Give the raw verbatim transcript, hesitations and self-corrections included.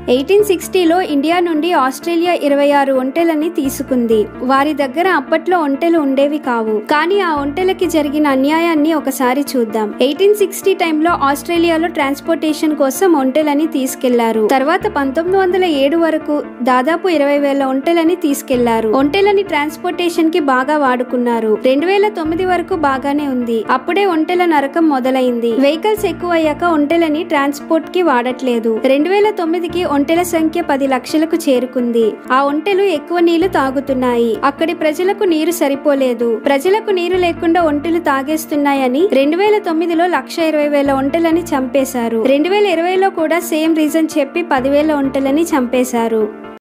Eighteen సిక్స్టీలో India నుండి Australia ఇరవై ఆరు ఒంటెలని తీసుకుంది. వారి దగ్గర అప్పట్లో ఒంటెలు ఉండేవి కావు. కానీ ఆ ఒంటెలకి జరిగిన అన్యాయాన్ని ఒకసారి చూద్దాం. ఎయిటీన్ సిక్స్టీ టైంలో ఆస్ట్రేలియాలో ట్రాన్స్పోర్టేషన్ కోసం ఒంటెలని తీసుకెళ్లారు. తర్వాత పంతొమ్మిది వందల ఏడు వరకు దాదాపు ఇరవై వేల ఒంటెలని తీసుకెళ్లారు. ఒంటెలని ట్రాన్స్పోర్టేషన్ కి బాగా వాడుకున్నారు. రెండు వేల తొమ్మిది వరకు బాగానే ఉంది. అప్పుడే ఒంటెల నరకం మొదలైంది. వెహికల్స్ ఎక్కువయ్యాక ఒంటెలని ట్రాన్స్పోర్ట్ కి వాడట్లేదు. రెండు వేల తొమ్మిదికి ఒంటెల సంఖ్య పది లక్షలకు చేరుకుంది. ఆ ఒంటెలు ఎక్కువ నీళ్లు తాగుతున్నాయి. అక్కడి ప్రజలకు నీరు సరిపోలేదు. ప్రజలకు నీరు లేకుండా ఒంటెలు తాగేస్తున్నాయని రెండు వేల తొమ్మిదిలో లక్ష ఇరవై వేల ఒంటెలని చంపేశారు. రెండు వేల ఇరవైలో కూడా సేమ్ రీజన్ చెప్పి పదివేల ఒంటెలని చంపేశారు.